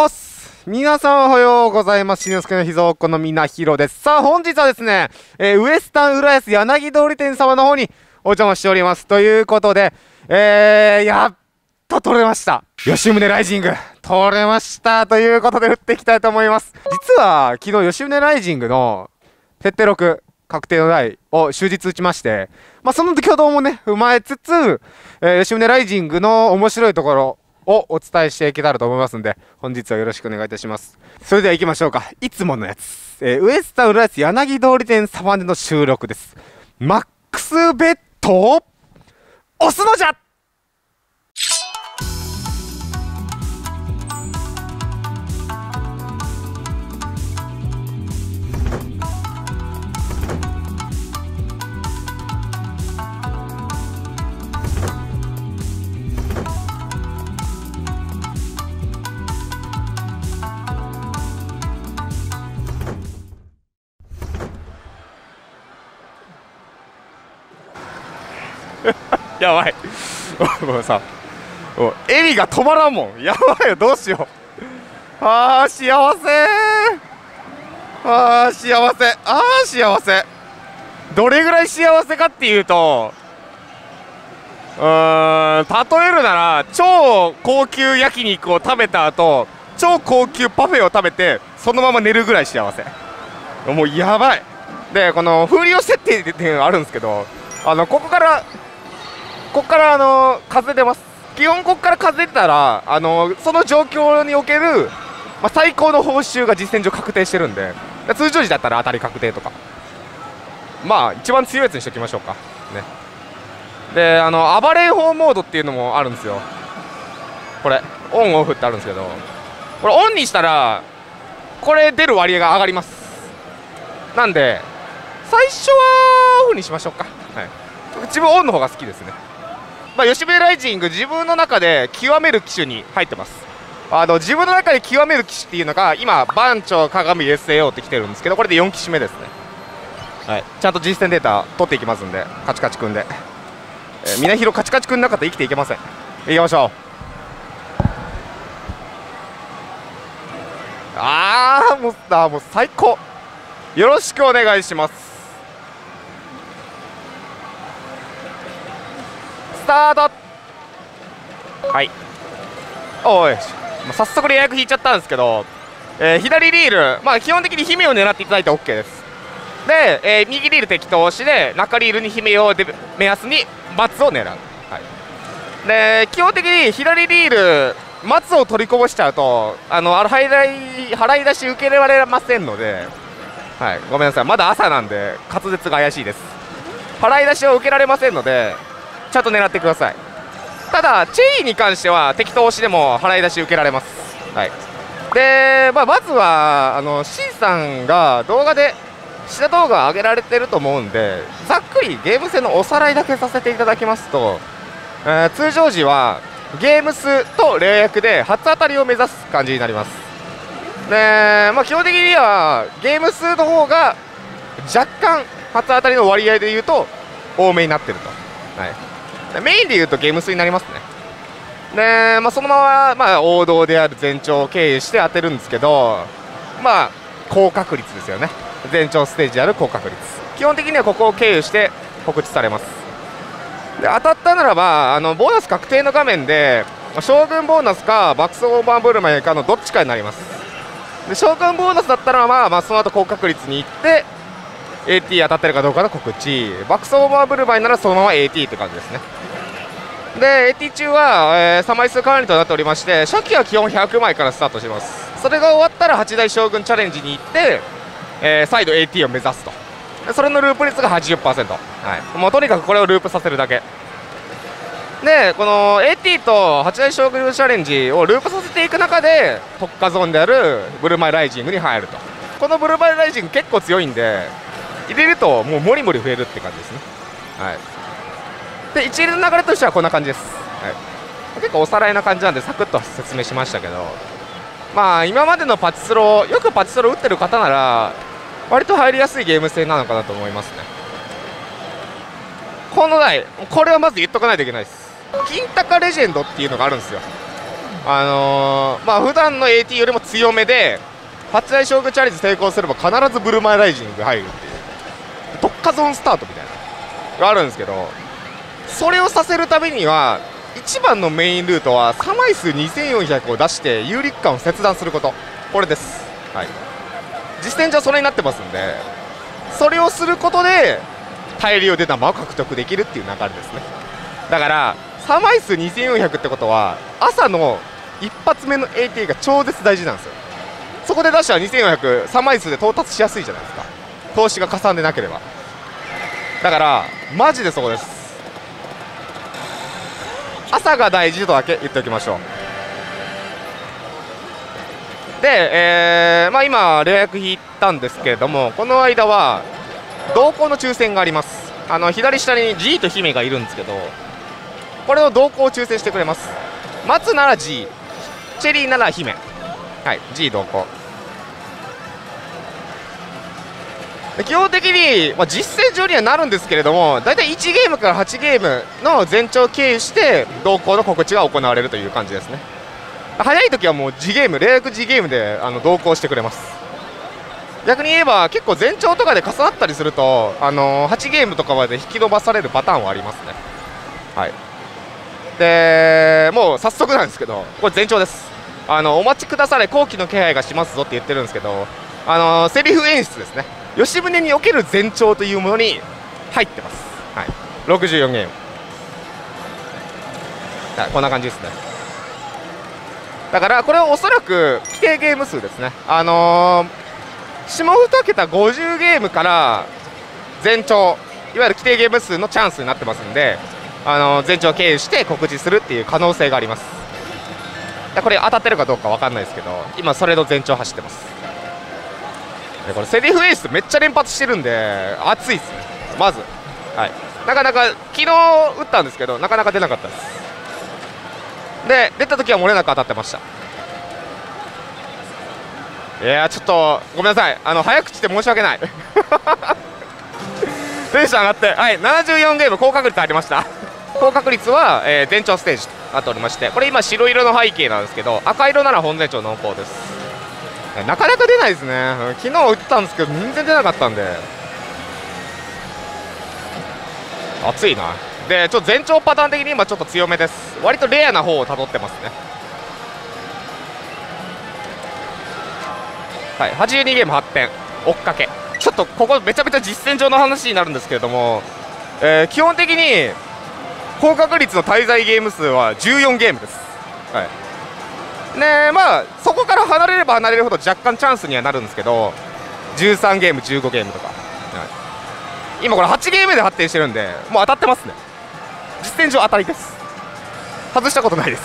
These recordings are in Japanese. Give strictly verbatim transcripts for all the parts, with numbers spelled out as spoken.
おっす皆さんおはようございます。しんのすけの秘蔵っ子のみなひろです。さあ本日はですね、えー、ウエスタン浦安柳通り店様の方にお邪魔しております。ということで、えー、やっと取れました。吉宗ライジング取れましたということで打っていきたいと思います。実は昨日吉宗ライジングの設定ろく確定の台を終日打ちまして、まあその挙動もね踏まえつつ、えー、吉宗ライジングの面白いところをお伝えしていけたらと思いますので、本日はよろしくお願いいたします。それでは行きましょうか。いつものやつ、えー、ウエスタン浦安柳通り店様での収録です。マックスベッドを押すのじゃ。やばいもうさ、もう笑みが止まらんもん。やばいよ、どうしよう。あー幸せあー幸せあー幸せ。どれぐらい幸せかっていうと、うーん例えるなら超高級焼肉を食べた後超高級パフェを食べてそのまま寝るぐらい幸せ。もうやばい。でこの風量設定っていうのがあるんですけど、あのここからここからあの風出ます。基本ここから風出たらあのその状況における、まあ、最高の報酬が実戦上確定してるんで、通常時だったら当たり確定とか、まあ一番強いやつにしておきましょうかね。であの暴れん砲モードっていうのもあるんですよ。これオンオフってあるんですけど、これオンにしたらこれ出る割合が上がります。なんで最初はオフにしましょうか。はい、自分オンの方が好きですね。まあ、吉部ライジング自分の中で極める機種に入ってます。あの自分の中で極める機種っていうのが今番長鏡 エスエーオー って来てるんですけど、これでよん機種目ですね。はい、ちゃんと実践データ取っていきますんで、カチカチくんで、えー、みなひろカチカチくんなかったら生きていけません。いきましょう。あーもうあーもう最高。よろしくお願いします。スタート。はい、おい早速レイヤー引いちゃったんですけど、えー、左リール、まあ基本的に姫を狙っていただいて OK です。で、えー、右リール適当押しで中リールに姫をで目安に松を狙う。はい、で基本的に左リール松を取りこぼしちゃうとあの払い払い出し受けられませんので、はい、ごめんなさい、まだ朝なんで滑舌が怪しいです。払い出しを受けられませんのでちゃんと狙ってください。ただチェイに関しては適当押しでも払い出し受けられます。はい、で、まあ、まずはあの C さんが動画で下動画上げられてると思うんで、ざっくりゲーム性のおさらいだけさせていただきますと、えー、通常時はゲーム数とレイヤーで初当たりを目指す感じになります。で、まあ、基本的にはゲーム数の方が若干初当たりの割合でいうと多めになってると。はい、メインでいうとゲーム数になりますね。で、まあ、そのまま、まあ、王道である前兆を経由して当てるんですけど、まあ高確率ですよね。前兆ステージである高確率、基本的にはここを経由して告知されます。で当たったならばあのボーナス確定の画面で将軍ボーナスか爆走オーバーブルマイかのどっちかになります。で将軍ボーナスだったら、まあ、まあその後高確率に行ってエーティー 当たってるかどうかの告知、爆走オーバーブルマイならそのまま エーティー って感じですね。で エーティー 中は、えー、さんまい数管理となっておりまして、初期は基本ひゃくまいからスタートします。それが終わったらはちだい将軍チャレンジに行って、えー、再度 エーティー を目指すと。それのループ率が はちじゅっパーセント、はい、もうとにかくこれをループさせるだけで、この エーティー とはちだい将軍チャレンジをループさせていく中で特化ゾーンであるブルマイライジングに入ると。このブルマイライジング結構強いんで入れるともうモリモリ増えるって感じですね。はい、で一連の流れとしてはこんな感じです。はい、結構おさらいな感じなんでサクッと説明しましたけど、まあ今までのパチスロ、よくパチスロ打ってる方なら割と入りやすいゲーム性なのかなと思いますね。この台、これはまず言っとかないといけないです。金高レジェンドっていうのがあるんですよ。 あのー、まあ普段の エーティー よりも強めで八大将軍チャレンジ成功すれば必ずブルマライジング入るっていう特化ゾーンスタートみたいなのがあるんですけど、それをさせるためには一番のメインルートは差枚数にせんよんひゃくを出して有力感を切断すること、これです。はい、実践上それになってますんで、それをすることで大量出玉を獲得できるっていう流れですね。だから差枚数にせんよんひゃくってことは朝の一発目の エーティー が超絶大事なんですよ。そこで出したらにせんよんひゃく差枚数で到達しやすいじゃないですか、投資がかさんでなければ。だからマジでそこです。朝が大事とだけ言っておきましょう。で、えーまあ、今レア役引いたんですけれども、この間は同行の抽選があります。あの左下に G と姫がいるんですけど、これの同行を抽選してくれます。松なら G、 チェリーなら姫。はい、 G 同行で、基本的に、まあ、実践上にはなるんですけれども、だいたいいちゲームからはちゲームの全長を経由して同行の告知が行われるという感じですね。早い時はもう次ゲーム、レア役次ゲームであの同行してくれます。逆に言えば結構全長とかで重なったりすると、あのー、はちゲームとかまで引き延ばされるパターンはありますね。はい、でもう早速なんですけど、これ全長です。あのお待ちくだされ、後期の気配がしますぞって言ってるんですけど、あのー、セリフ演出ですね、吉宗における全長というものに入ってます。はい、ろくじゅうよんゲーム、はい、こんな感じですね。だからこれはおそらく規定ゲーム数ですね。あのー、下に桁ごじゅうゲームから全長、いわゆる規定ゲーム数のチャンスになってますんで、あのー、全長を経由して告知するっていう可能性があります。これ当たってるかどうか分かんないですけど、今それの全長走ってます。でこれセリフ演出めっちゃ連発してるんで熱いですね。まず、はい、なかなか昨日打ったんですけどなかなか出なかったです。で出た時は漏れなく当たってました。いやーちょっとごめんなさい、あの早口で申し訳ないテンション上がって、はい、ななじゅうよんゲーム高確率ありました。高確率は、えー、全長ステージとなっておりまして、これ今白色の背景なんですけど、赤色なら本全長濃厚です。なかなか出ないですね。昨日打ったんですけど全然出なかったんで熱いな。でちょっと全長パターン的に今ちょっと強めです。割とレアな方をたどってますね。はい、はちじゅうにゲームはってん追っかけ。ちょっとここめちゃめちゃ実践上の話になるんですけれども、えー、基本的に高確率の滞在ゲーム数はじゅうよんゲームです。はい、ね、まあそこから離れれば離れるほど若干チャンスにはなるんですけど、じゅうさんゲームじゅうごゲームとか、はい、今これはちゲームで発展してるんでもう当たってますね。実践上当たりです。外したことないです。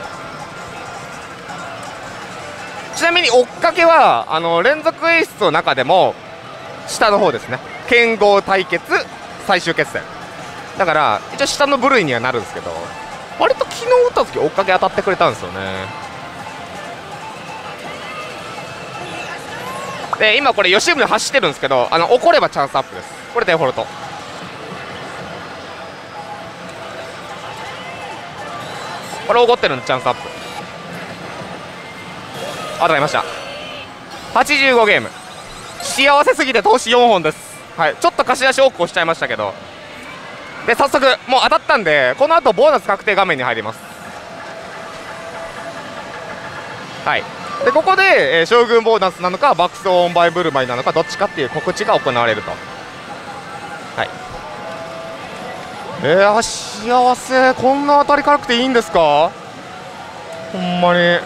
ちなみに追っかけはあの連続演出の中でも下の方ですね。剣豪対決最終決戦だから一応下の部類にはなるんですけど、割と昨日打った時追っかけ当たってくれたんですよね。で今これ吉宗走ってるんですけど、あの怒ればチャンスアップです。これデフォルト。これ怒ってるんでチャンスアップ当たりました。はちじゅうごゲーム、幸せすぎて投資よんほんです。はい、ちょっと貸し出し多く押しちゃいましたけど、で早速もう当たったんでこの後ボーナス確定画面に入ります。はい、でここで、えー、将軍ボーナスなのか爆走オンバイブルマイなのかどっちかっていう告知が行われると。はい、えー、幸せ、こんな当たり軽くていいんですかほんまに。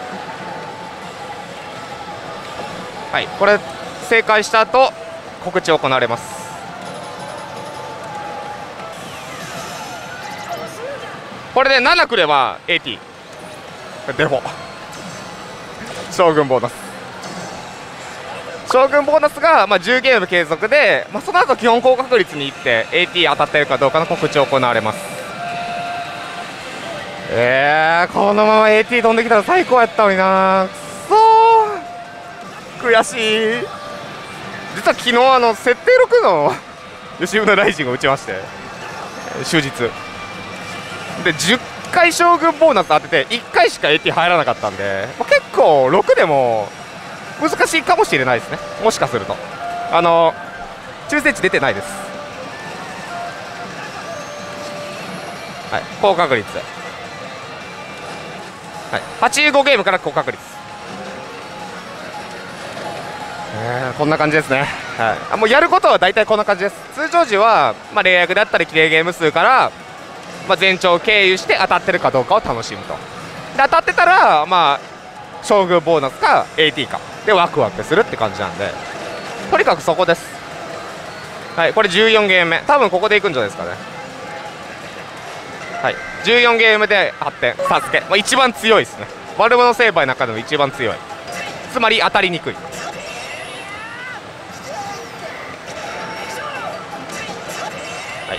はい、これ正解した後告知行われます。これでななくれば エーティー デフォ将軍ボーナス将軍ボーナスが、まあ、じゅうゲーム継続で、まあ、その後基本高確率にいって エーティー 当たってるかどうかの告知行われます。えー、このまま エーティー 飛んできたら最高やったのにな。くそー悔しい。実は昨日あの設定ろくの吉宗ライジングを打ちまして終日でじゅっかい将軍ボーナス当てていっかいしか エーティー 入らなかったんで、まあ、結構ろくでも難しいかもしれないですね。もしかするとあの抽選値出てないです。はい、高確率、はい、はちじゅうごゲームから高確率、えー、こんな感じですね。はい、あもうやることは大体こんな感じです。通常時は、まあ、例役だったり規定ゲーム数から、まあ、全長を経由して当たってるかどうかを楽しむと。で当たってたら、まあ、将軍ボーナスか エーティー かでワクワクするって感じなんで、とにかくそこです。はい、これじゅうよんゲーム目、多分ここでいくんじゃないですかね。はい、じゅうよんゲームではってんサスケ、まあ、一番強いですね。悪者成敗の中でも一番強い、つまり当たりにくい。はい、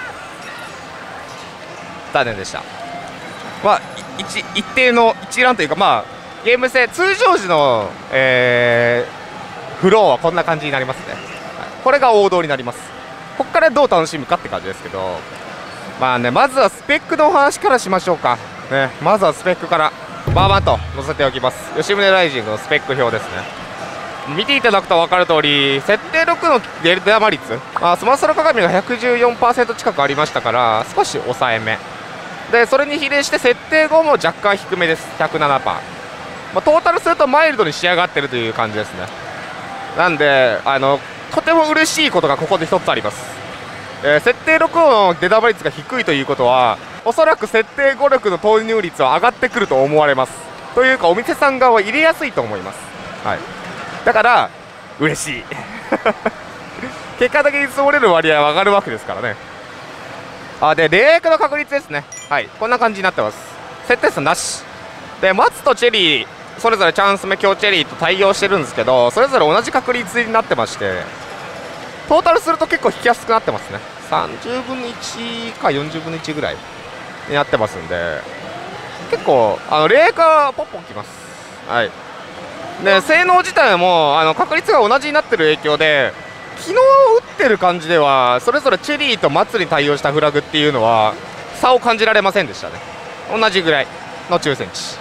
残念でした。まあ一一定の一覧というか、まあゲーム性通常時の、えー、フローはこんな感じになりますね。はい、これが王道になります。ここからどう楽しむかって感じですけど、まあね、まずはスペックのお話からしましょうか、ね、まずはスペックからバーバンと載せておきます。吉宗ライジングのスペック表ですね。見ていただくと分かる通り、設定ろくのデルタマ率、まあ、スマストの鏡が ひゃくじゅうよんパーセント 近くありましたから、少し抑えめで、それに比例して設定後も若干低めです。 ひゃくななパーセント、まあ、トータルするとマイルドに仕上がってるという感じですね。なんであのとても嬉しいことがここで一つあります。えー、設定ろくの出玉率が低いということは、おそらく設定ご力の投入率は上がってくると思われます。というかお店さん側は入れやすいと思います。はい、だから嬉しい結果的に積もれる割合は上がるわけですからね。あで霊役の確率ですね。はい、こんな感じになってます。設定数なしで、松とチェリーそれぞれチャンス目強チェリーと対応してるんですけど、それぞれ同じ確率になってまして、トータルすると結構引きやすくなってますね。さんじゅうぶんのいちかよんじゅうぶんのいちぐらいになってますんで、結構あの霊役はポッポンきます。はい、で性能自体もあの確率が同じになってる影響で、昨日打ってる感じではそれぞれチェリーと松に対応したフラグっていうのは差を感じられませんでしたね。同じぐらいの抽選値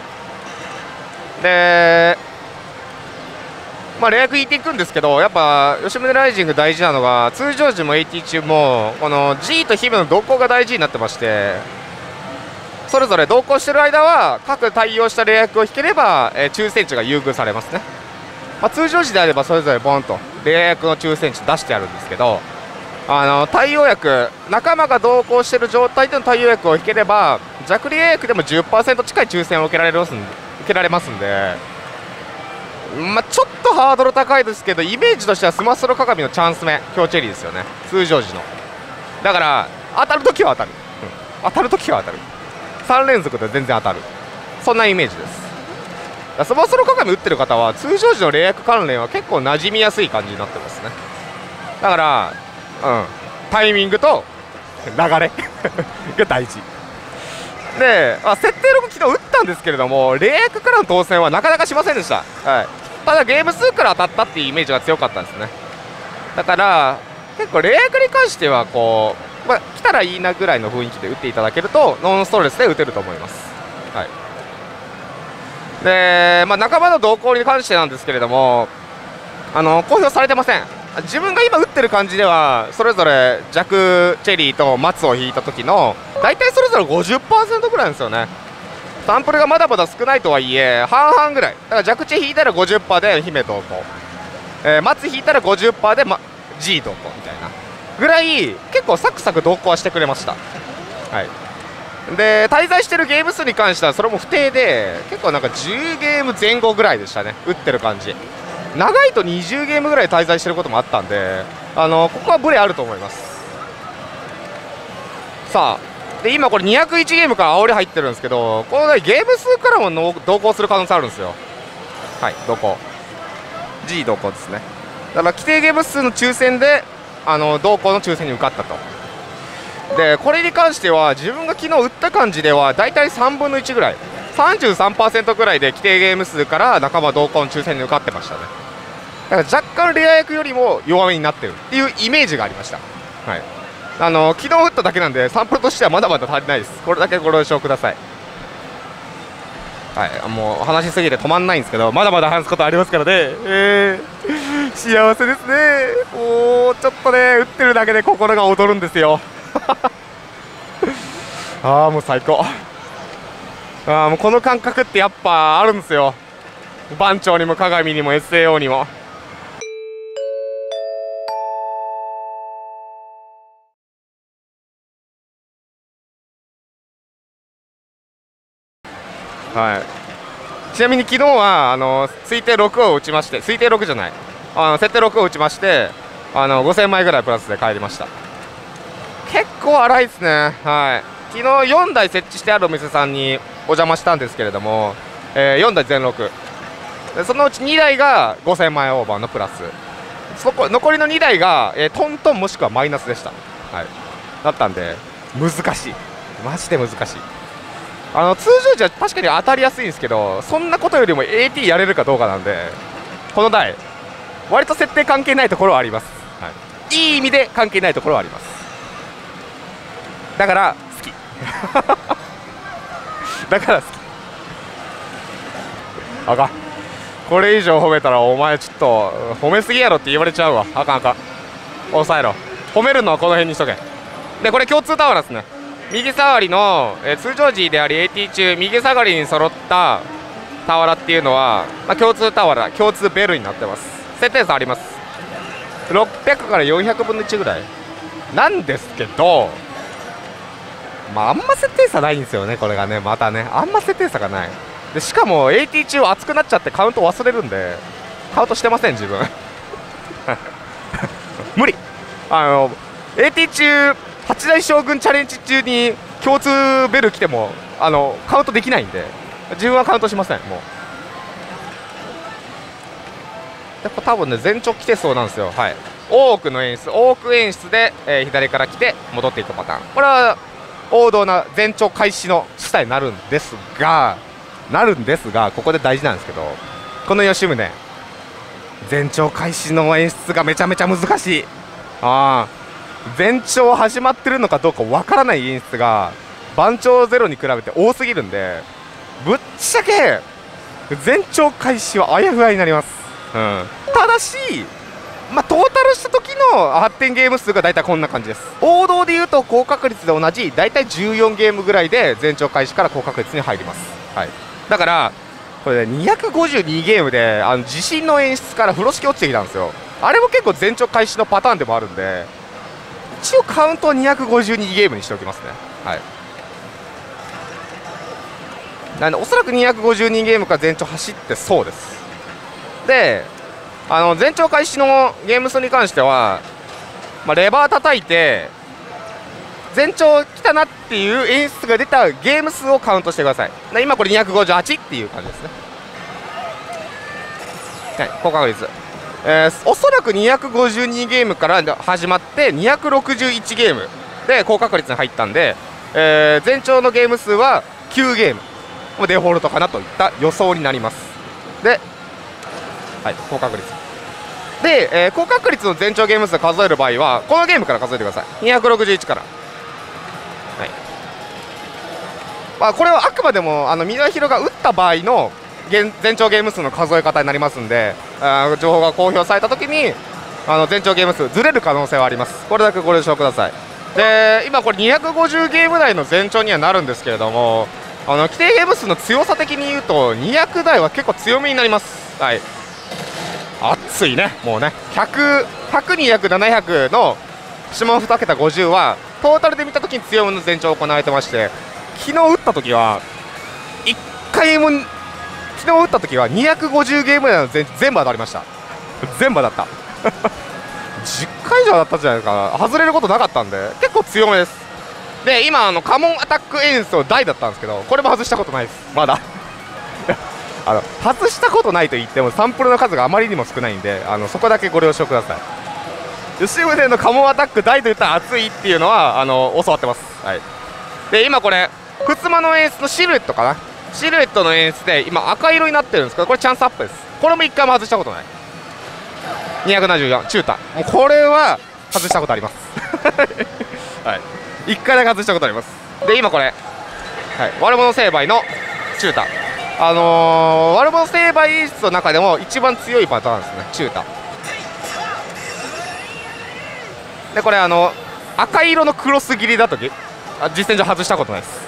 で、まあ霊役引いていくんですけど、やっぱ吉宗ライジング大事なのが、通常時も エーティー 中もこの G と姫の動向が大事になってまして、それぞれ同行してる間は各対応した霊役を引ければ、えー、抽選値が優遇されますね。まあ、通常時であればそれぞれボンと霊役の抽選値出してあるんですけど、あの対応役仲間が同行している状態での対応役を引ければ弱霊役でも じゅっパーセント 近い抽選を受けられますんで受けられますんで、まあ、ちょっとハードル高いですけど、イメージとしてはスマストの鏡のチャンス目強チェリーですよね、通常時の。だから当たるときは当たる、うん、当たるときは当たる、さん連続で全然当たる、そんなイメージです。スマストの鏡打ってる方は通常時の霊役関連は結構馴染みやすい感じになってますね。だから、うん、タイミングと流れが大事で、まあ、設定ろく昨日打ったんですけれども、霊役からの当選はなかなかしませんでした。はい、ただゲーム数から当たったっていうイメージが強かったんですね。だから結構霊役に関してはこう、まあ、来たらいいなぐらいの雰囲気で打っていただけるとノンストレスで打てると思います。はい、で、まあ、仲間の動向に関してなんですけれども、あの公表されてません。自分が今打ってる感じではそれぞれ弱チェリーと松を引いた時の大体それぞれ ごじゅっパーセント ぐらいなんですよね。サンプルがまだまだ少ないとはいえ半々ぐらいだから、弱チェ引いたら ごじゅっパーセント で姫同行、えー、松引いたら ごじゅっパーセント で、ま、G 同行みたいなぐらい結構サクサク同行はしてくれました。はい、で滞在してるゲーム数に関してはそれも不定で、結構なんかじゅうゲーム前後ぐらいでしたね、打ってる感じ。長いとにじゅうゲームぐらい滞在してることもあったんで、あのここはブレあると思います。さあで今これにひゃくいちゲームから煽り入ってるんですけど、この、ね、ゲーム数からもの同行する可能性あるんですよ。はい、同行 G 同行ですね。だから規定ゲーム数の抽選であの同行の抽選に受かったと。でこれに関しては自分が昨日打った感じではだいたいさんぶんのいちぐらい さんじゅうさんパーセント ぐらいで規定ゲーム数から仲間同行の抽選に受かってましたね。だから若干レア役よりも弱めになってるっていうイメージがありました。はい、 あの昨日打っただけなんでサンプルとしてはまだまだ足りないです。これだけご了承ください。はい、もう話しすぎて止まんないんですけど、まだまだ話すことありますからね。えー、幸せですね。もうちょっとね、打ってるだけで心が躍るんですよ。ああ、もう最高。ああ、もうこの感覚ってやっぱあるんですよ。番長にも鏡にも エスエーオー にも。はい、ちなみに昨日はあの推定ろくを打ちまして、推定ろくじゃない、あの設定ろくを打ちまして、あのごせんまいぐらいプラスで帰りました。結構荒いですね。はい、昨日よんだい設置してあるお店さんにお邪魔したんですけれども、えー、よんだい全ろくで、そのうちにだいがごせんまいオーバーのプラス、そこ残りのにだいが、えー、トントンもしくはマイナスでした。はい、だったんで難しい、マジで難しい。あの通常時は確かに当たりやすいんですけど、そんなことよりも エーティー やれるかどうかなんで、この台割と設定関係ないところはあります。はい、いい意味で関係ないところはあります。だから好きだから好き。あかん、これ以上褒めたらお前ちょっと褒めすぎやろって言われちゃうわ。あかんあかん、抑えろ。褒めるのはこの辺にしとけ。でこれ共通タワーなんですね。右下がりの、えー、通常時であり エーティー 中右下がりに揃った俵っていうのは、まあ、共通俵、共通ベルになってます。設定差あります。ろっぴゃくからよんひゃくぶんのいちぐらいなんですけど、まああんま設定差ないんですよね。これがね、またね、あんま設定差がない。でしかも エーティー 中熱くなっちゃってカウント忘れるんで、カウントしてません自分無理。あの エーティー 中はちだい将軍チャレンジ中に共通ベル来てもあのカウントできないんで、自分はカウントしません。もうやっぱ多分ね全直来てそうなんですよ。はい、多くの演出、多く演出で、えー、左から来て戻っていくパターン、これは王道な全長開始の主体になるんですがなるんですがここで大事なんですけど、この吉宗全長開始の演出がめちゃめちゃ難しい。ああ、全長始まってるのかどうかわからない演出が番長ゼロに比べて多すぎるんで、ぶっちゃけ全長開始はあやふやになります。うん、ただし、まあ、トータルした時の発展ゲーム数が大体こんな感じです。王道でいうと高確率で同じ大体じゅうよんゲームぐらいで全長開始から高確率に入ります。はい、だからこれ、ね、にひゃくごじゅうにゲームであの地震の演出から風呂敷落ちてきたんですよ。あれも結構全長開始のパターンでもあるんで、一応カウントはにひゃくごじゅうにゲームにしておきますね。はい、なんでおそらくにひゃくごじゅうにゲームから全長走ってそうです。であの全長開始のゲーム数に関しては、まあ、レバー叩いて全長来たなっていう演出が出たゲーム数をカウントしてください。で今これにひゃくごじゅうはちっていう感じですね。はい、高確率、えー、おそらくにひゃくごじゅうにゲームから始まってにひゃくろくじゅういちゲームで高確率に入ったんで、えー、全長のゲーム数はきゅうゲームデフォルトかなといった予想になります。で、はい、高確率で、えー、高確率の全長ゲーム数数える場合はこのゲームから数えてください。にひゃくろくじゅういちから、はい、まあ、これはあくまでもあの三輪弘が打った場合の全長ゲーム数の数え方になりますんで、あ情報が公表されたときにあの全長ゲーム数ずれる可能性はあります。これだけご了承ください。で今これにひゃくごじゅうゲーム台の全長にはなるんですけれども、あの規定ゲーム数の強さ的に言うとにひゃく台は結構強めになります。はい、熱いね。もうねひゃく、ひゃく、にひゃく、ななひゃくの下にけたごじゅうはトータルで見たときに強めの全長行われてまして、昨日打ったときはいっかいも昨日打ったときはにひゃくごじゅうゲーム台の 全, 全部当たりました。全部当たったじゅっかい以上当たったんじゃないですか。外れることなかったんで結構強めです。で今あのカモンアタック演出大だったんですけど、これも外したことないですまだあの外したことないと言ってもサンプルの数があまりにも少ないんで、あのそこだけご了承ください。吉宗のカモンアタック大と言ったら熱いっていうのはあの教わってます。はい、で今これふつまの演出のシルエットかな、シルエットの演出で今赤色になってるんですけど、これチャンスアップです。これもいっかいも外したことない。にひゃくななじゅうよん中太、もうこれは外したことありますはい、いっかいだけ外したことあります。で今これ、はい、悪者成敗のチュータ、あのー、悪者成敗演出の中でも一番強いパターンですね、チュータで。これあの赤色のクロス切りだとき実戦上外したことないです。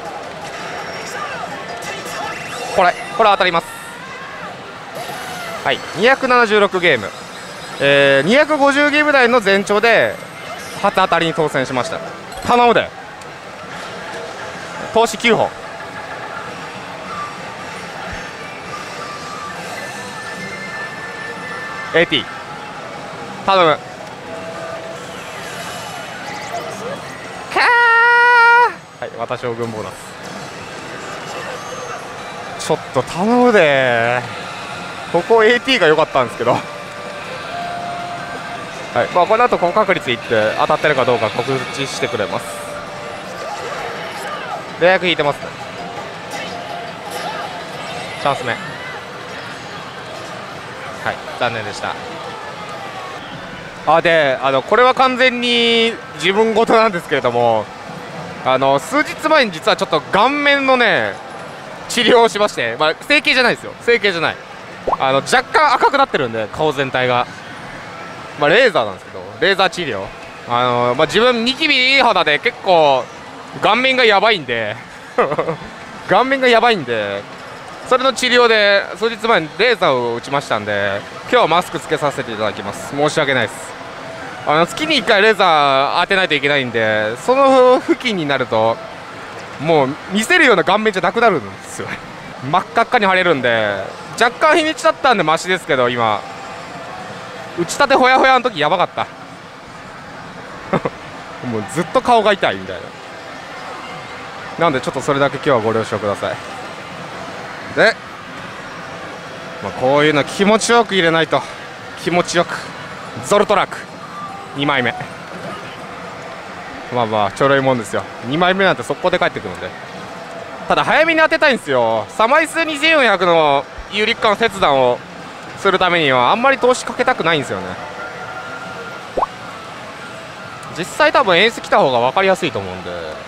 これこれ当たります。はい、にひゃくななじゅうろくゲーム、えー、にひゃくごじゅうゲーム台の全長で初当たりに当選しました。頼むで、投資きゅうほん、 エーティー 頼む。かー、はい、私将軍ボーナスちょっと頼むで、ここ エーティー が良かったんですけどはい、まあ、この後高確率いって当たってるかどうか告知してくれます。レア役引いてますね。チャンス目、はい、残念でした。あであのこれは完全に自分事なんですけれども、あの数日前に実はちょっと顔面のね治療をしまして、まあ、整形じゃないですよ、整形じゃない、あの若干赤くなってるんで顔全体が、まあ、レーザーなんですけど、レーザー治療、あの、まあ、自分ニキビいい肌で結構顔面がやばいんで顔面がやばいんで、それの治療で数日前にレーザーを打ちましたんで、今日はマスクつけさせていただきます。申し訳ないです。あの月にいっかいレーザー当てないといけないんで、その付近になるともう見せるような顔面じゃなくなるんですよ真っ赤っかに腫れるんで、若干日にちだったんでマシですけど、今打ちたてほやほやの時やばかったもうずっと顔が痛いみたいな。なんでちょっとそれだけ今日はご了承ください。で、まあ、こういうの気持ちよく入れないと、気持ちよくゾルトラックにまいめ、まあまあちょろいもんですよ。にまいめなんて速攻で帰ってくるので、ただ早めに当てたいんですよ。サマイスにせんよんひゃくの有力感切断をするためにはあんまり投資かけたくないんですよね。実際多分演出来た方が分かりやすいと思うんで。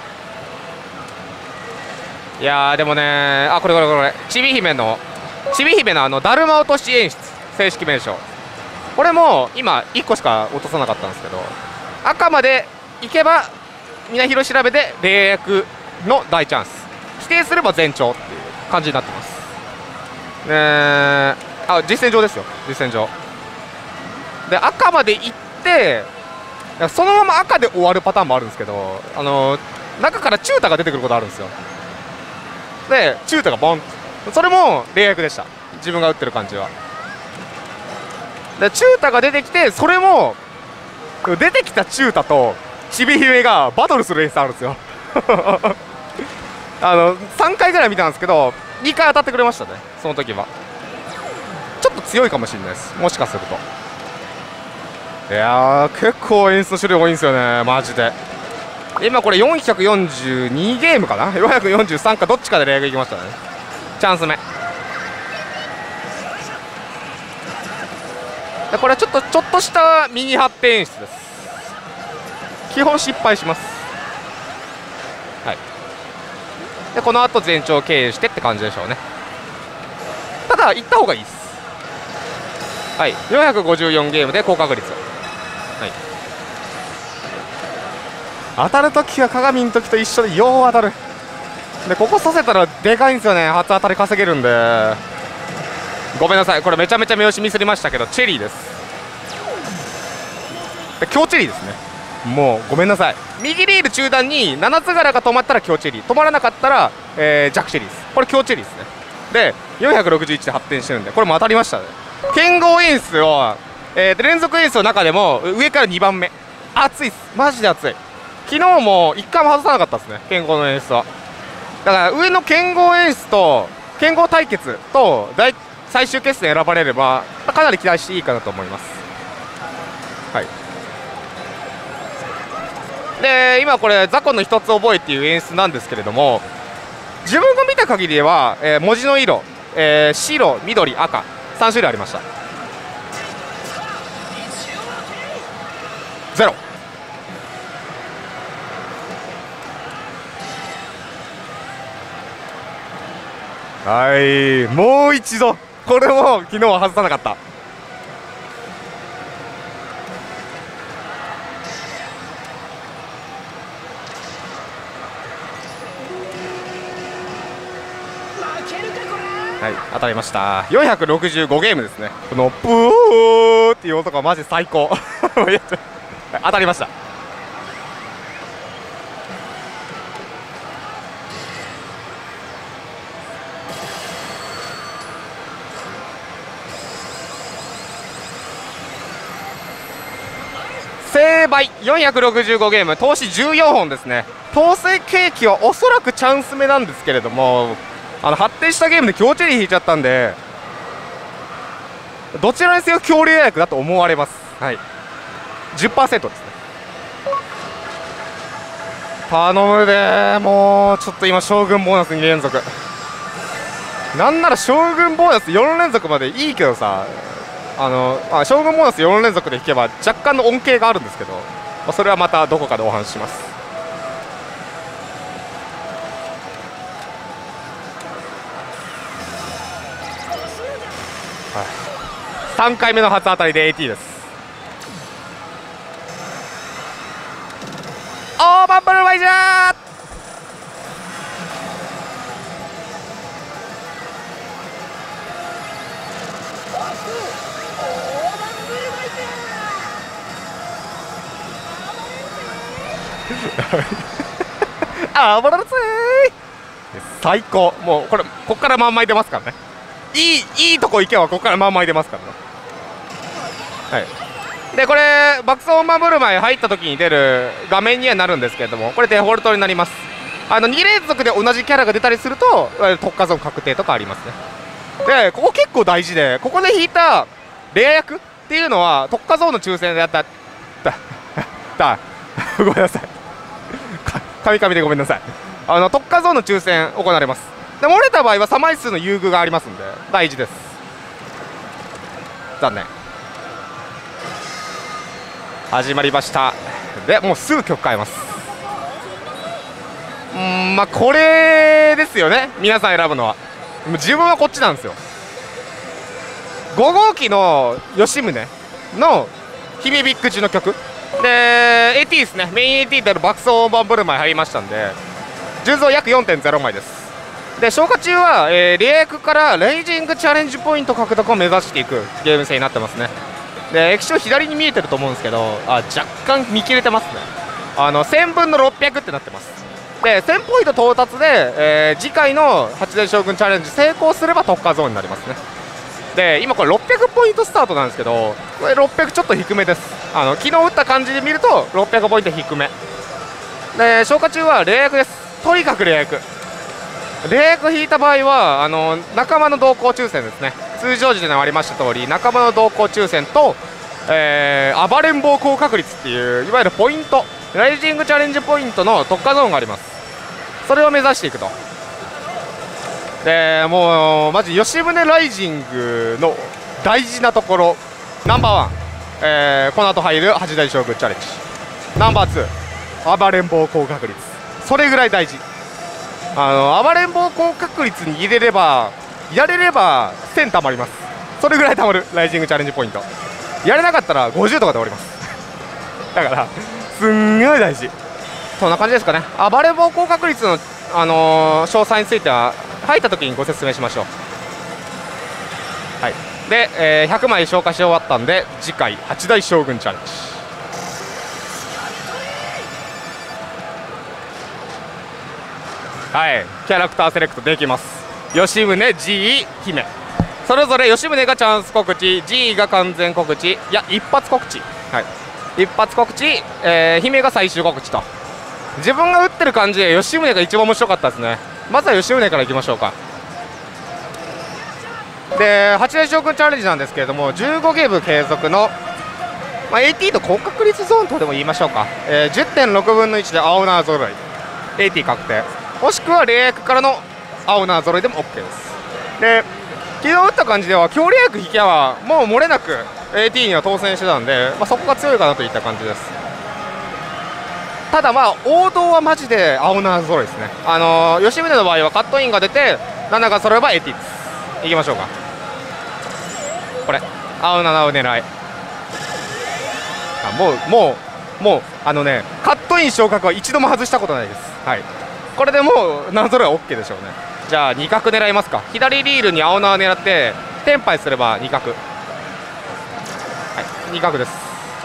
いやーでもね、あこれこれこれちび姫のちび姫のあのだるま落とし演出、正式名称、これも今いっこしか落とさなかったんですけど、赤までいけばみなひろ調べで霊役の大チャンス、否定すれば全長っていう感じになってます。ねー、あ実戦上ですよ、実戦上で赤までいってそのまま赤で終わるパターンもあるんですけど、あのー、中からチュータが出てくることあるんですよ。でチュータがボン、それも霊役でした、自分が打ってる感じは。でチュータが出てきて、それも出てきたチュータとちびひめがバトルする演出あるんですよあのさんかいぐらい見たんですけどにかい当たってくれましたね、その時は。ちょっと強いかもしれないです、もしかすると。いやー結構演出の種類多いんですよねマジで。今これよんひゃくよんじゅうにゲームかな、よんひゃくよんじゅうさんかどっちかでレイがいきましたね。チャンス目で、これはちょっとちょっとしたミニ発展演出です。基本失敗します。はい、でこの後全長経由してって感じでしょうね。ただ行った方がいいです。はい、よんひゃくごじゅうよんゲームで高確率、はい、当たるときは鏡のときと一緒でよう当たる。でここさせたらでかいんですよね、初当たり稼げるんで。ごめんなさい、これめちゃめちゃ目押しミスりましたけどチェリーです。で強チェリーですね、もうごめんなさい。右リール中段にななつ柄が止まったら強チェリー、止まらなかったら、えー、弱チェリーです。これ強チェリーですね。でよんひゃくろくじゅういちで発展してるんで、これも当たりましたね。剣豪演出を、えー、連続演出の中でも上からにばんめ、熱いっす、マジで熱い。昨日もいっかいも外さなかったですね、剣豪の演出は。だから上の剣豪演出と剣豪対決と大最終決戦選ばれればかなり期待していいかなと思います。はい、で今これ雑魚の一つ覚えっていう演出なんですけれども、自分が見た限りでは、えー、文字の色、えー、白、緑、赤さん種類ありました。ゼロはい、もう一度これも昨日は外さなかった。はい、当たりました。よんひゃくろくじゅうごゲームですね。このプーっていう音がマジ最高当たりました。成敗よんひゃくろくじゅうごゲーム、投資じゅうよんほんですね。統制ケーキはおそらくチャンス目なんですけれども、あの発展したゲームで強チェリー引いちゃったんで、どちらにせよ強烈役だと思われます。はい、じゅっパーセント ですね。頼むで、もうちょっと今将軍ボーナスに連続、なんなら将軍ボーナスよん連続までいいけどさ、あのあ将軍ボーナスよん連続で引けば若干の恩恵があるんですけど、まあ、それはまたどこかでお話しします。はい、さんかいめの初当たりで エーティー です。おー、バンブルバイじゃー。あばられつー最高。もうこれここから満枚出ますからね。いいいいとこ行けばここから満枚出ますからね。はい、でこれ爆走を守る前入った時に出る画面にはなるんですけれども、これデフォルトになります。あのに連続で同じキャラが出たりすると特化ゾーン確定とかありますね。でここ結構大事で、ここで引いたレア役っていうのは特化ゾーンの抽選でやっただだごめんなさいカミカミでごめんなさい。あの特化ゾーンの抽選行われます。で漏れた場合はさ枚数の優遇がありますんで大事です。残念。始まりました。でもうすぐ曲変えます。うーんまあこれですよね、皆さん選ぶのは。自分はこっちなんですよ。ご号機の吉宗の姫ビッグ中の曲で エーティー ですね。メイン エーティー である爆走バンブル枚入りましたんで、純増約 よんてんゼロ 枚です。で消化中は、えー、レア役からレイジングチャレンジポイント獲得を目指していくゲーム性になってますね。で液晶左に見えてると思うんですけど、あ若干見切れてますね。あのせんぶんのろっぴゃくってなってます。でせんポイント到達で、えー、次回の八大将軍チャレンジ成功すれば特化ゾーンになりますね。で今これろっぴゃくポイントスタートなんですけど、これろっぴゃくちょっと低めです。あの昨日打った感じで見るとろっぴゃくポイント低めで、消化中はレア役です。とにかくレア役レア役引いた場合はあの仲間の同行抽選ですね。通常時でもありました通り仲間の同行抽選と、えー、暴れん坊高確率っていういわゆるポイントライジングチャレンジポイントの特化ゾーンがあります。それを目指していくと。でもうマジ吉宗ライジングの大事なところナンバーワン、えー、この後入る八大将軍チャレンジ。ナンバーツー暴れん坊高確率。それぐらい大事。あの暴れん坊高確率に入れればやれればせんたまります。それぐらいたまるライジングチャレンジポイント。やれなかったらごじゅうとかで終わりますだからすんごい大事。そんな感じですかね。暴れん坊高確率の、あのー、詳細については入った時にご説明しましょう。はいで、えー、ひゃくまい消化し終わったんで次回八大将軍チャレンジ。はいキャラクターセレクトできます。吉宗 G 姫それぞれ吉宗がチャンス告知 G が完全告知いや一発告知はい一発告知、えー、姫が最終告知と。自分が打ってる感じで吉宗が一番面白かったですね。まずは吉宗からいきましょうか。で八大将軍チャレンジなんですけれどもじゅうごゲーム継続の、まあ、エーティー の高確率ゾーンとでも言いましょうか、えー、じゅってんろくぶんのいちで青縄揃い エーティー 確定もしくはレア役からの青縄揃いでも OK です。で昨日打った感じでは強レア役引きはもう漏れなく エーティー には当選してたんで、まあ、そこが強いかなといった感じです。ただまあ王道はマジで青縄揃いですね。あのー、吉宗の場合はカットインが出てななが揃えばエティッツいきましょうか。これ青ななを狙い、あもうもうもうあのねカットイン昇格は一度も外したことないです。はい、これでもうなな揃えは OK でしょうね。じゃあに角狙いますか。左リールに青縄狙ってテンパイすればに角、はい、に角です。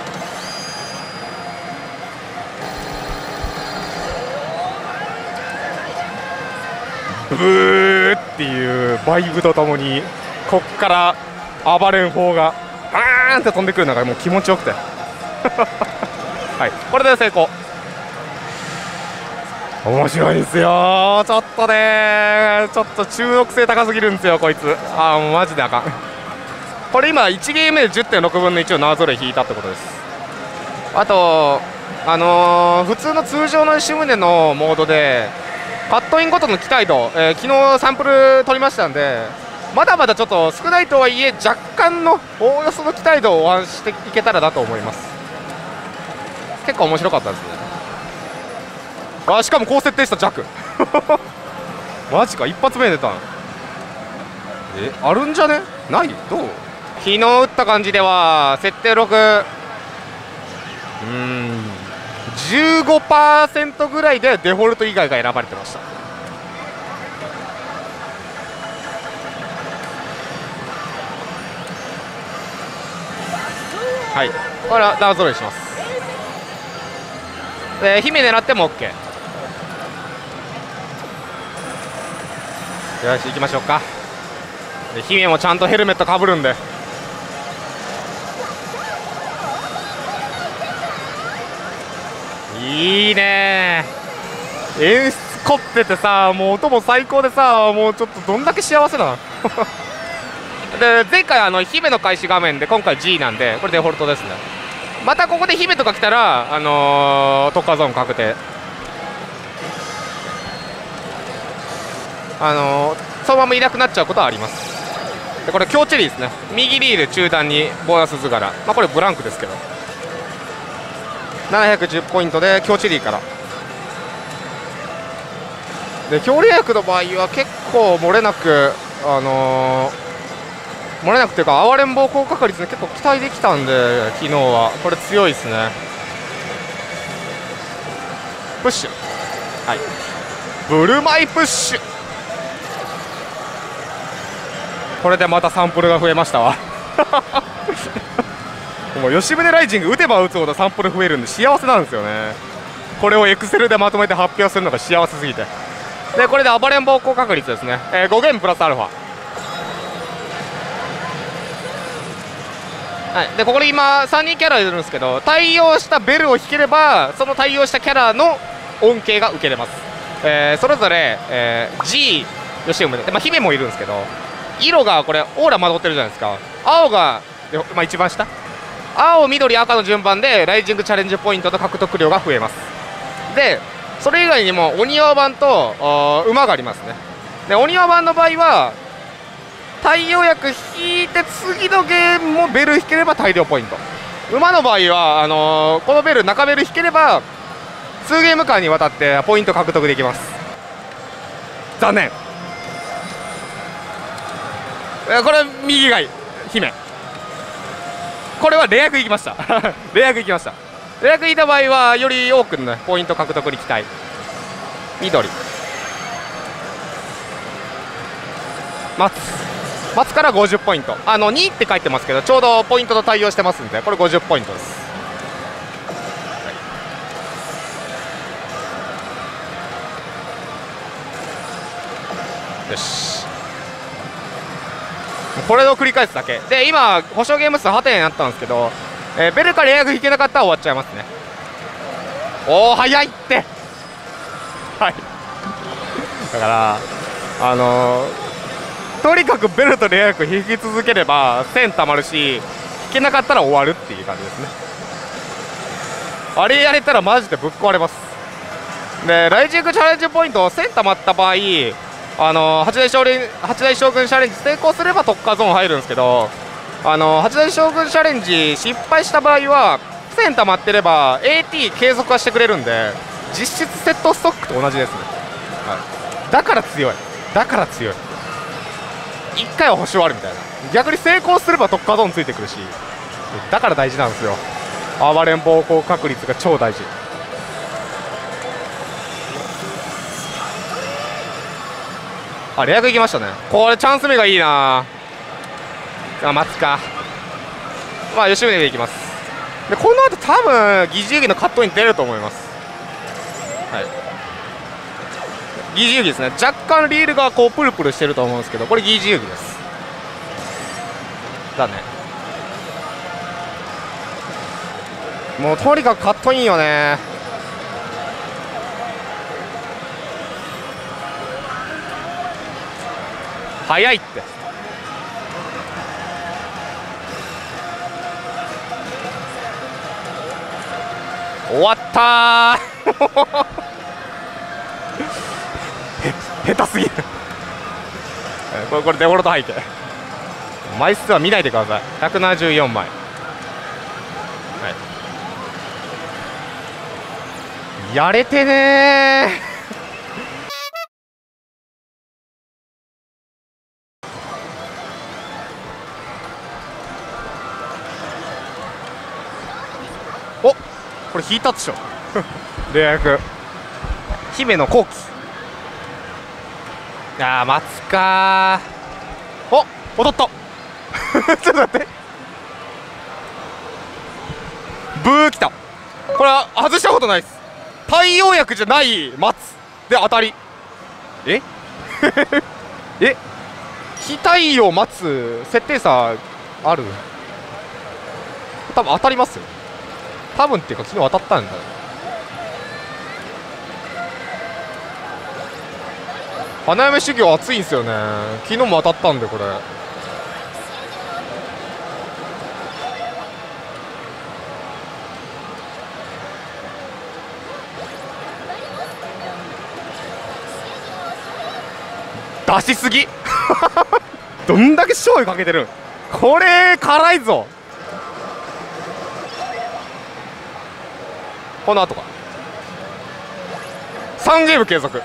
ブーっていうバイブとともにこっから暴れん砲がバーンって飛んでくるのがもう気持ちよくてはい、これで成功。面白いんですよ。ちょっとねちょっと中毒性高すぎるんですよこいつ。ああもうマジであかん。これ今いちゲーム目で じゅってんろくぶんのいちを縄揃え引いたってことです。あとあのー、普通の通常の吉宗のモードでカットインごとの期待度、えー、昨日サンプル取りましたんで、まだまだちょっと少ないとはいえ若干のおおよその期待度をお話ししていけたらなと思います。結構面白かったですね。あしかも高設定した弱マジか一発目出たん。えあるんじゃねないどう昨日打った感じでは設定ろくうーん じゅうごパーセント ぐらいでデフォルト以外が選ばれてました。はいこれは縄揃いします。で姫狙っても OK。 よし行きましょうか。で姫もちゃんとヘルメットかぶるんで、いいねー演出凝っててさ、もう音も最高でさ、もうちょっとどんだけ幸せだなで前回あの姫の開始画面で今回 G なんでこれデフォルトですね。またここで姫とか来たらあのー、特化ゾーン確定、あのー、そのままいなくなっちゃうことはあります。でこれ強チェリーですね。右リール中段にボーナス図柄、まあこれブランクですけどななひゃくじゅうポイントで強チェリーから。で強霊薬の場合は結構漏れなくあのー、漏れなくというか哀れん坊効果率で結構期待できたんで昨日はこれ強いですね。プッシュ、はいブルマイプッシュ、これでまたサンプルが増えましたわもう吉宗ライジング打てば打つほどサンプル増えるんで幸せなんですよね。これをエクセルでまとめて発表するのが幸せすぎて。でこれで暴れん坊高確率ですね、えー、ごゲームプラスアルファ、はい、でここで今さんにんキャラいるんですけど、対応したベルを引ければその対応したキャラの恩恵が受けれます。えー、それぞれ、えー、G 吉宗で、まあ、姫もいるんですけど、色がこれオーラまとってるじゃないですか。青が、まあ、一番下、青緑赤の順番でライジングチャレンジポイントと獲得量が増えます。でそれ以外にも鬼輪版と馬がありますね。で鬼輪版の場合は太陽薬引いて次のゲームもベル引ければ大量ポイント。馬の場合はあのー、このベル中ベル引ければにゲーム間にわたってポイント獲得できます。残念。これ右がい姫、これはレア役いきましたレア役いきました。レア役いた場合はより多くの、ね、ポイント獲得に期待。緑待つ待つからごじゅうポイント、あのにって書いてますけどちょうどポイントと対応してますんでこれごじゅうポイントです。よしこれを繰り返すだけで今保証ゲーム数はちてんになったんですけど、えー、ベルかレア役引けなかったら終わっちゃいますね。おお早いってはいだからあのー、とにかくベルとレア役引き続ければせんたまるし引けなかったら終わるっていう感じですね。あれやれたらマジでぶっ壊れます。でライジングチャレンジポイントせんたまった場合あの八大将軍八大将軍チャレンジ成功すれば特化ゾーン入るんですけど、あの八大将軍チャレンジ失敗した場合はせんたまってれば エーティー 継続はしてくれるんで実質セットストックと同じですね、はい、だから強いだから強いいっかいは星終わるみたいな。逆に成功すれば特化ゾーンついてくるし、だから大事なんですよ。暴れん暴行確率が超大事。あ、レアクいきましたね。これチャンス目がいいなあ。待つか。まあ吉宗でいきます。でこの後多分疑似遊戯のカットイン出ると思います。はい、疑似遊戯ですね。若干リールがこうプルプルしてると思うんですけど、これ疑似遊戯です。だね。もうとにかくカットインよね。早いって。終わったーへ下手すぎるこれこれデフォルト背景枚数は見ないでください。ひゃくななじゅうよんまい、はい、やれてねーお、これ引いたっしょレア役姫の後期。あー待つかー。お、踊ったちょっと待って、ブーきた。これは外したことないです。太陽薬じゃない松で当たり。ええ非太陽待つ設定差ある。多分当たりますよ。多分っていうか昨日当たったんだよ。花嫁修行熱いんですよね。昨日も当たったんでこれ。出しすぎどんだけ醤油かけてるん。これ辛いぞ。この後かさんゲーム継続。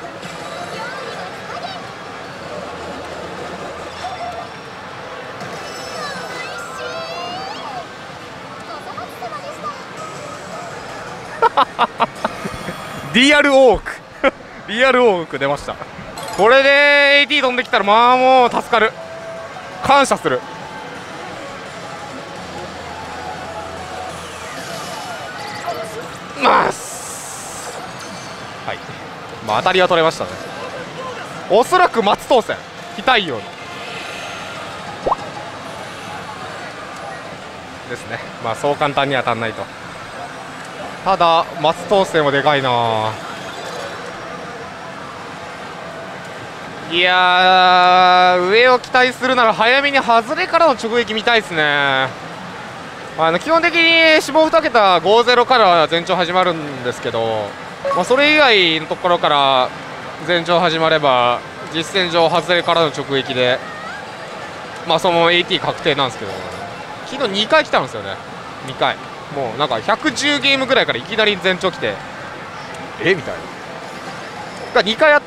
リアルオークリアルオーク出ました。これで エーティー 飛んできたらまあもう助かる。感謝する。まあはい、まあ当たりは取れましたね。おそらく松当選非太陽のですね。まあそう簡単には当たんないと。ただ松当選はでかいな。いやー、上を期待するなら早めに外れからの直撃見たいですね。あの基本的に死亡に桁ごじゅうから前兆始まるんですけど、まあ、それ以外のところから前兆始まれば実戦上外れからの直撃で、まあその エーティー 確定なんですけど、昨日にかい来たんですよね。にかいもうなんかひゃくじゅうゲームぐらいからいきなり前兆来てえみたいながにかいあって、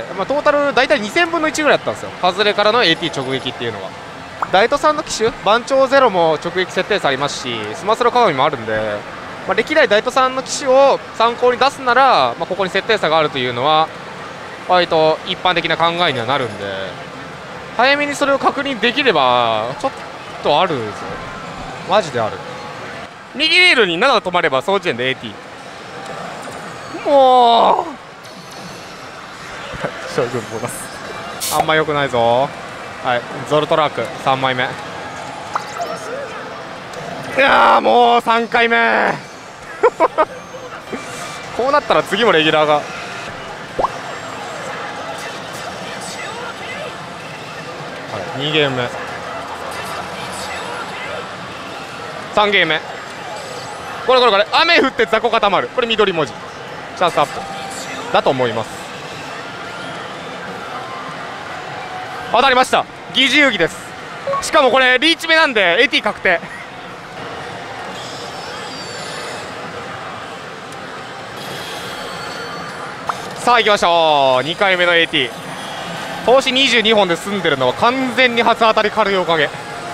まあ、トータル大体にせんぶんのいちぐらいだったんですよ。外れからの エーティー 直撃っていうのは。大都さんの機種番長ゼロも直撃設定差ありますし、スマスロ鏡もあるんで、まあ、歴代大都さんの機種を参考に出すなら、まあ、ここに設定差があるというのは割と一般的な考えにはなるんで、早めにそれを確認できればちょっとあるんですよ。マジである。右リールになな止まればその時点で エーティー。 もう将軍ボーナスあんま良くないぞ。はい、ゾルトラークさんまいめ。いやーもうさんかいめこうなったら次もレギュラーが。はい、にゲームめさんゲームめ。これこれこれ雨降って雑魚固まる。これ緑文字チャンスアップだと思います。当たりました。疑似遊戯です。しかもこれリーチ目なんで エーティー 確定。さあ行きましょう。にかいめの エーティー。 投資にじゅうにほんで済んでるのは完全に初当たり軽いおかげ。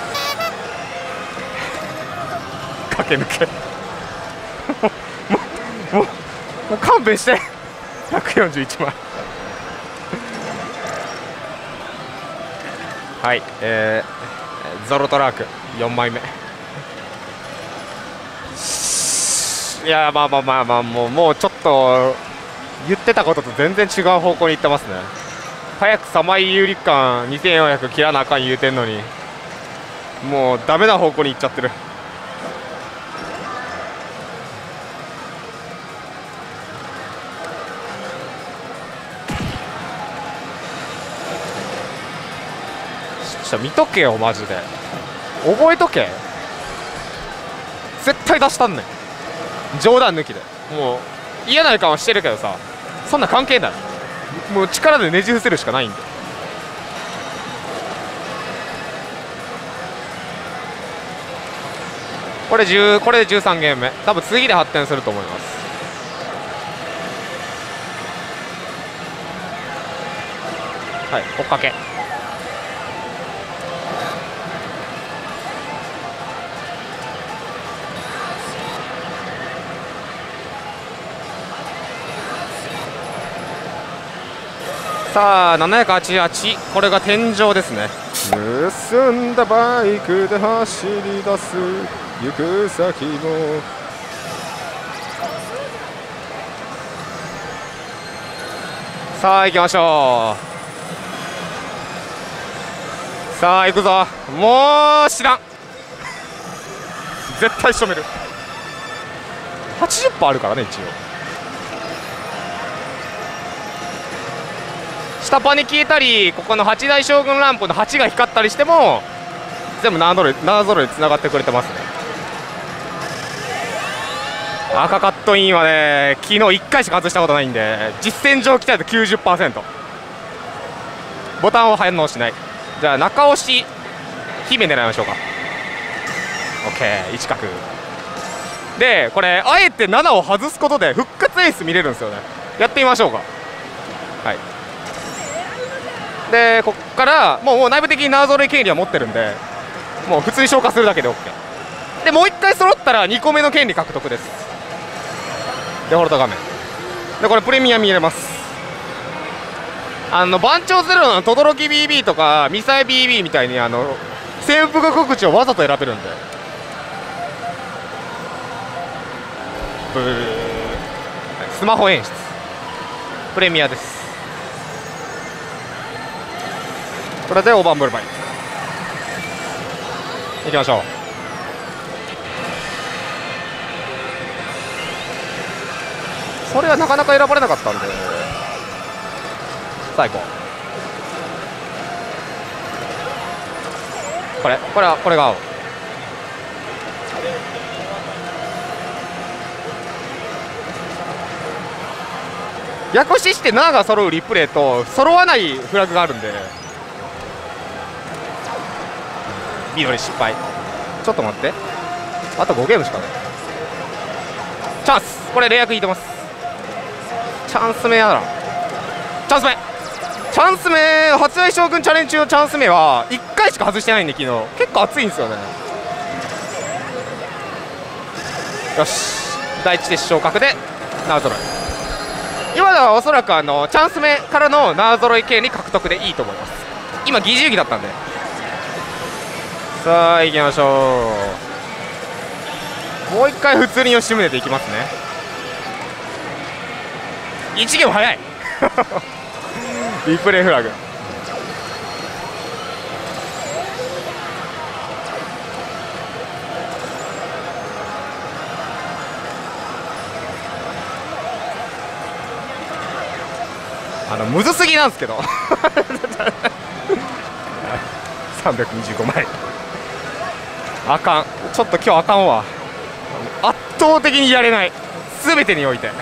駆け抜けもうもうもう勘弁して。ひゃくよんじゅういちまいはい、えー、ゾロトラークよんまいめ。いやまあまあまあまあもうもうちょっと言ってたことと全然違う方向に行ってますね。早くさまい有力感にせんよんひゃく切らなあかん言うてんのに、もうダメな方向に行っちゃってる。ちょ見とけよマジで、覚えとけ。絶対出したんねん、冗談抜きで。もう嫌な予感はしてるけどさ、そんな関係ない。もう力でねじ伏せるしかないんで。これじゅうこれでじゅうさんゲーム目、多分次で発展すると思います。はい、追っかけ。さあななひゃくはちじゅうはち、これが天井ですね。盗んだバイクで走り出す行く先も。さあ行きましょう。さあ行くぞ。もう知らん、絶対仕留める。 はちじゅっパーセント あるからね一応。下パに消えたり、ここの八大将軍ランプのはちが光ったりしても全部ななドルななドルにつながってくれてますね。赤カットインはね昨日いっかいしか外したことないんで、実戦上来たやつ きゅうじゅっパーセント。 ボタンを反応しない。じゃあ中押し姫狙いましょうか。 OK、 いち角で、これあえてななを外すことで復活エース見れるんですよね。やってみましょうか。はい、でこっからもうもう内部的に縄揃い権利は持ってるんで、もう普通に消化するだけで OK で、もういっかい揃ったらにこめの権利獲得です。デフォルト画面でこれプレミア見れます。あの番長ゼロの轟 ビービー とかミサイ ビービー みたいにあの潜伏告知をわざと選べるんで、ブー、スマホ演出プレミアです。これで大盤振る舞いいきましょう。それはなかなか選ばれなかったんで、最高。これこれはこれが青。逆視してななが揃うリプレイと揃わないフラグがあるんで、緑失敗。ちょっと待って、あとごゲームしかない。チャンス、これレイヤー引いてます。チャンス目やな。チャンス目チャンス目初大将軍チャレンジ中のチャンス目はいっかいしか外してないんで、昨日結構熱いんですよね。よし、第一鉄昇格で縄揃い。今のはおそらくあのチャンス目からの縄揃い系に獲得でいいと思います。今疑似遊戯だったんで。さあ行きましょう。もう一回普通に吉宗でいきますね。いちゲーム早いリプレイフラグ。あのむずすぎなんですけどさんびゃくにじゅうごまいあかん。ちょっと今日あかんわ。圧倒的にやれない、全てにおいて。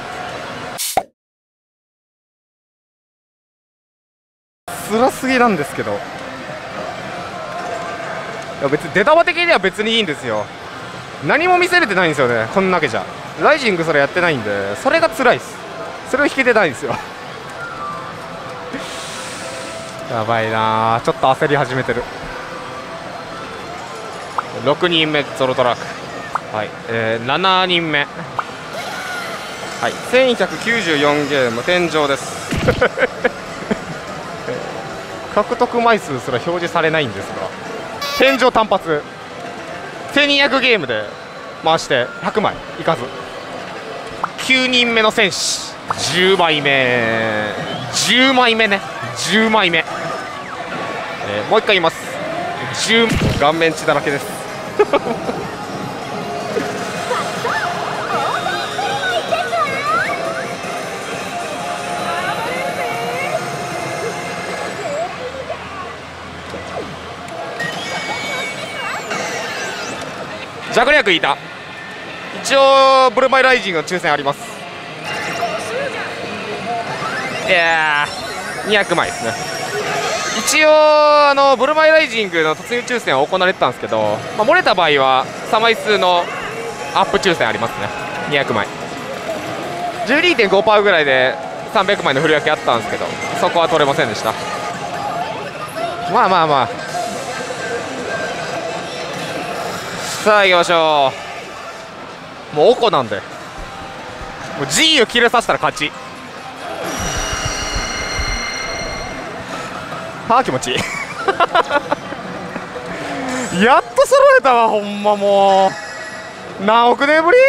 辛すぎなんですけど、いや別に出玉的には別にいいんですよ。何も見せれてないんですよね、こんなわけじゃ。ライジングそれやってないんで、それが辛いです。それを引けてないんですよやばいな、ちょっと焦り始めてる。ろくにんめゾロトラック、はい、えー、ななにんめ、はい、せんひゃくきゅうじゅうよんゲーム天井です獲得枚数すら表示されないんですが、天井単発せんにひゃくゲームで回してひゃくまいいかず、きゅうにんめの戦士じゅうまいめ、じゅうまいめね、じゅうまいめ、えー、もう一回言います、じゅう、顔面血だらけです弱略いた。一応ブルマイライジングの抽選あります。いやーにひゃくまいですね。一応あのブルマイライジングの突入抽選は行われてたんですけど、まあ、漏れた場合はさまい数のアップ抽選ありますね。にひゃくまい じゅうにてんごパーセント ぐらいでさんびゃくまいの振り分けあったんですけど、そこは取れませんでした。まあまあまあ、さあ行きましょう。もうおこなんで、もう G を切れさせたら勝ち。はあ気持ちいいやっと揃えたわ、ほんまもう何億年ぶり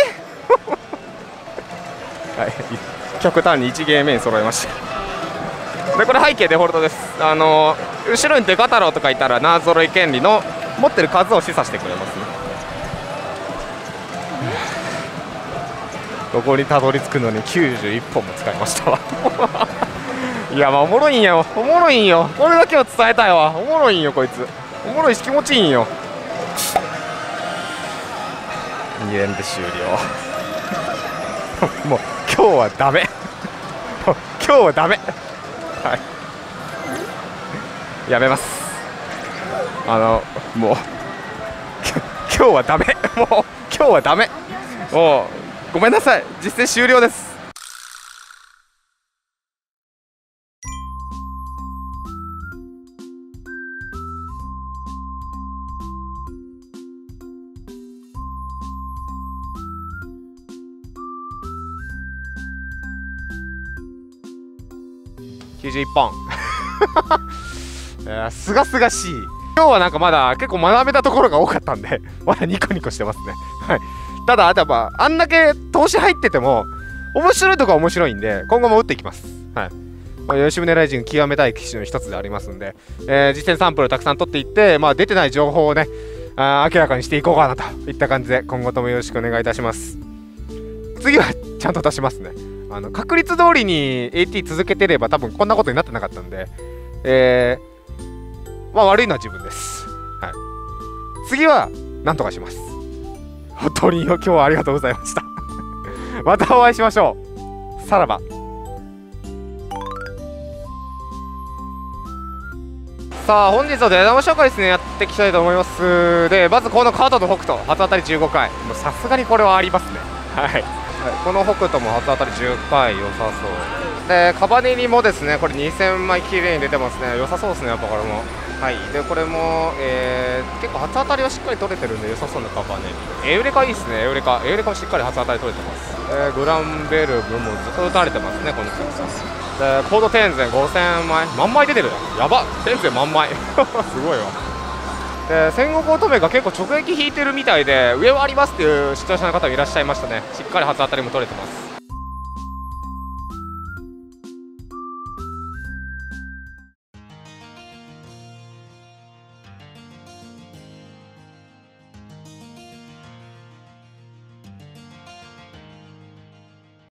はい、極端にいちゲーム目に揃えました。でこれ背景デフォルトです。あの後ろにデカ太郎とかいたら縄揃い権利の持ってる数を示唆してくれますね。ここにたどり着くのにきゅうじゅういっぽんも使いましたわいやまあおもろいんよ、おもろいんよ、これだけを伝えたいわ。おもろいんよこいつ、おもろいし気持ちいいんよ。に連で終了もう今日はダメ今日はダメはいやめます。あのもう今日はダメもう今日はダメ、もうごめんなさい、実践終了です。きゅうじゅういっぽんすがすがしい。今日はなんかまだ結構学べたところが多かったんでまだニコニコしてますねはい。ただ、あとやっぱあんだけ投資入ってても面白いとこは面白いんで、今後も打っていきます。はい。まあ、吉宗ライジング極めたい機種の一つでありますんで、えー、実践サンプルたくさん取っていって、まあ、出てない情報をね、あ明らかにしていこうかなといった感じで、今後ともよろしくお願いいたします。次はちゃんと出しますね。あの確率通りに エーティー 続けてれば多分こんなことになってなかったんで、えー、まあ悪いのは自分です。はい。次はなんとかします。本当に今日はありがとうございましたまたお会いしましょう。さらば。さあ本日は出玉紹介ですね、やっていきたいと思います。でまずこのカードと北斗初当たりじゅうごかい、もうさすがにこれはありますね。はい、はい、この北斗も初当たりじゅっかい良さそうで、カバネリもですねこれにせんまい綺麗に出てますね。良さそうですね、やっぱこれも。はい、でこれも、えー、結構初当たりはしっかり取れてるんで良さそうなカバネリ。エウレカいいですね、エウレカエウレカもしっかり初当たり取れてます。えー、グランベルブもずっと打たれてますね、この選手で。コード天然ごせんまい、万枚出てるな、やば、天然万枚すごいわ。で戦国乙女が結構直撃引いてるみたいで、上はありますっていう視聴者の方もいらっしゃいましたね。しっかり初当たりも取れてます。